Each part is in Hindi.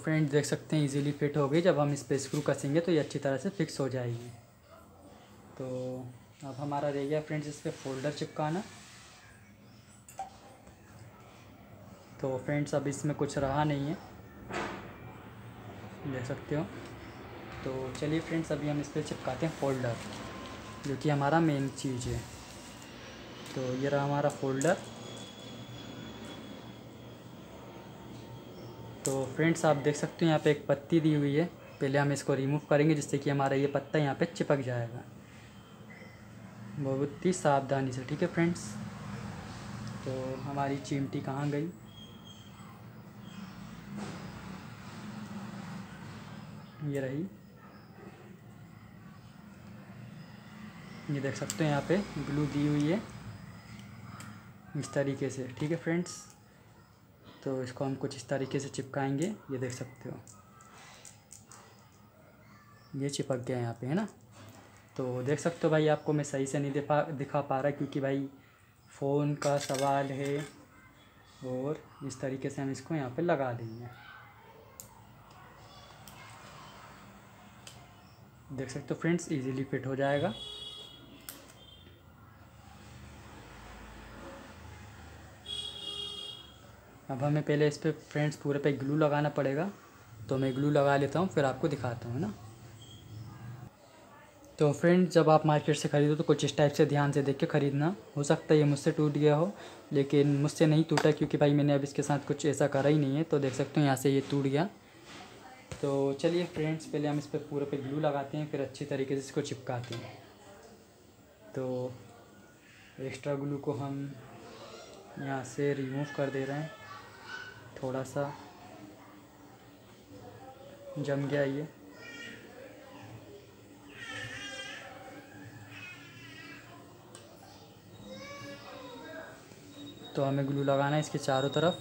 फ्रेंड्स देख सकते हैं इजीली फिट हो गई। जब हम इस पे स्क्रू कसेंगे तो ये अच्छी तरह से फिक्स हो जाएगी। तो अब हमारा रह गया फ्रेंड्स इस पे फोल्डर चिपकाना। तो फ्रेंड्स अब इसमें कुछ रहा नहीं है, देख सकते हो। तो चलिए फ्रेंड्स अभी हम इस पे चिपकाते हैं फोल्डर, जो कि हमारा मेन चीज़ है। तो ये रहा हमारा फोल्डर। तो फ्रेंड्स आप देख सकते हो यहाँ पे एक पत्ती दी हुई है। पहले हम इसको रिमूव करेंगे जिससे कि हमारा ये पत्ता यहाँ पे चिपक जाएगा बहुत ही सावधानी से, ठीक है फ्रेंड्स। तो हमारी चिमटी कहाँ गई? ये रही। ये देख सकते हो यहाँ पे ग्लू दी हुई है इस तरीके से, ठीक है फ्रेंड्स। तो इसको हम कुछ इस तरीके से चिपकाएंगे। ये देख सकते हो ये चिपक गया यहाँ पे, है ना। तो देख सकते हो भाई, आपको मैं सही से नहीं दिखा पा रहा क्योंकि भाई फ़ोन का सवाल है। और इस तरीके से हम इसको यहाँ पे लगा देंगे। देख सकते हो फ्रेंड्स इजीली फिट हो जाएगा। अब हमें पहले इस पे फ्रेंड्स पूरे पे ग्लू लगाना पड़ेगा। तो मैं ग्लू लगा लेता हूँ फिर आपको दिखाता हूँ ना। तो फ्रेंड्स जब आप मार्केट से ख़रीदो तो कुछ इस टाइप से ध्यान से देख के ख़रीदना। हो सकता है ये मुझसे टूट गया हो, लेकिन मुझसे नहीं टूटा क्योंकि भाई मैंने अब इसके साथ कुछ ऐसा करा ही नहीं है। तो देख सकते हो यहाँ से ये टूट गया। तो चलिए फ्रेंड्स पहले हम इस पर पूरे पे ग्लू लगाते हैं, फिर अच्छी तरीके से इसको चिपकाते हैं। तो एक्स्ट्रा ग्लू को हम यहाँ से रिमूव कर दे रहे हैं। थोड़ा सा जम गया ये। तो हमें ग्लू लगाना है इसके चारों तरफ।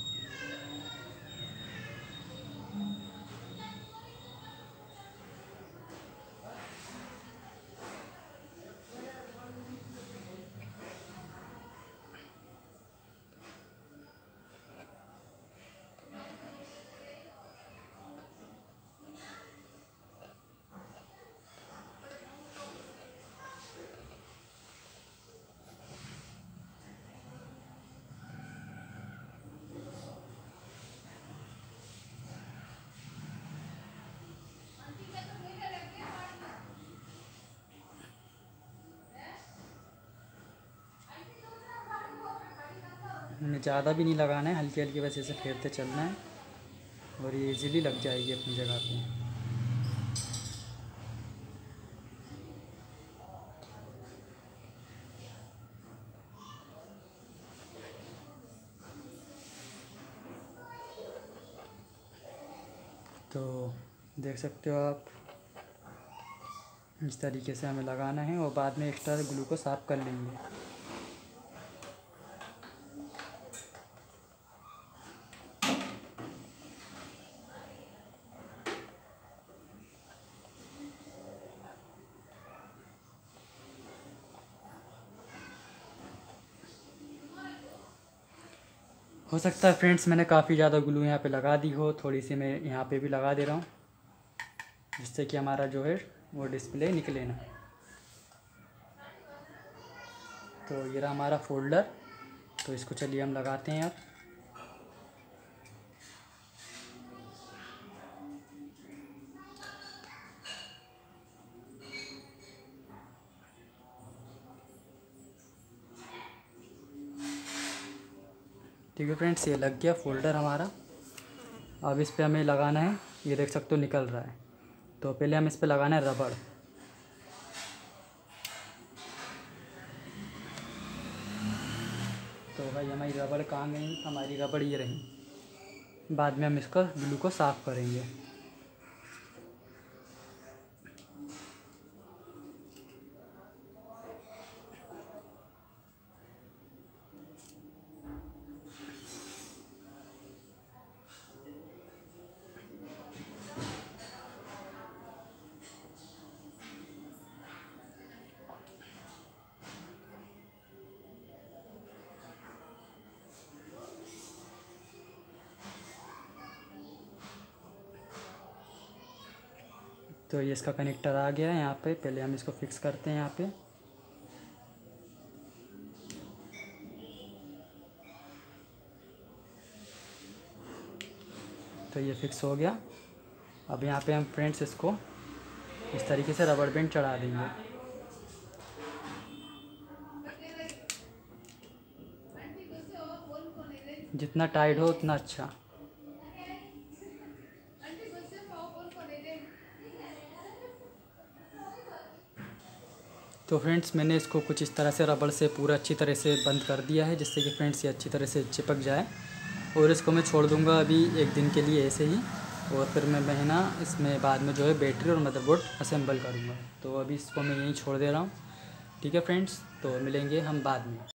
हमें ज़्यादा भी नहीं लगाना है, हल्की हल्की बस ऐसे फेरते चलना है और ये इजीली लग जाएगी अपनी जगह पे। तो देख सकते हो आप इस तरीके से हमें लगाना है और बाद में एक्स्ट्रा ग्लू को साफ़ कर लेंगे। हो सकता है फ्रेंड्स मैंने काफ़ी ज़्यादा ग्लू यहाँ पे लगा दी हो, थोड़ी सी मैं यहाँ पे भी लगा दे रहा हूँ जिससे कि हमारा जो है वो डिस्प्ले निकले ना। तो ये रहा हमारा फोल्डर। तो इसको चलिए हम लगाते हैं अब। ठीक है फ्रेंड्स ये लग गया फोल्डर हमारा। अब इस पे हमें लगाना है, ये देख सकते हो निकल रहा है। तो पहले हम इस पे लगाना है रबड़। तो भाई हमारी रबड़ कहाँ गई? हमारी रबड़ ये रही। बाद में हम इसका ग्लू को साफ़ करेंगे। तो ये इसका कनेक्टर आ गया है यहाँ पे। पहले हम इसको फिक्स करते हैं यहाँ पे। तो ये फिक्स हो गया। अब यहाँ पे हम फ्रेंड्स इसको इस तरीके से रबड़ बैंड चढ़ा देंगे। जितना टाइट हो उतना अच्छा। तो फ्रेंड्स मैंने इसको कुछ इस तरह से रबड़ से पूरा अच्छी तरह से बंद कर दिया है, जिससे कि फ्रेंड्स ये अच्छी तरह से चिपक जाए। और इसको मैं छोड़ दूंगा अभी 1 दिन के लिए ऐसे ही, और फिर मैं ना इसमें बाद में जो है बैटरी और मदरबोर्ड असेंबल करूँगा। तो अभी इसको मैं यहीं छोड़ दे रहा हूँ। ठीक है फ्रेंड्स, तो मिलेंगे हम बाद में।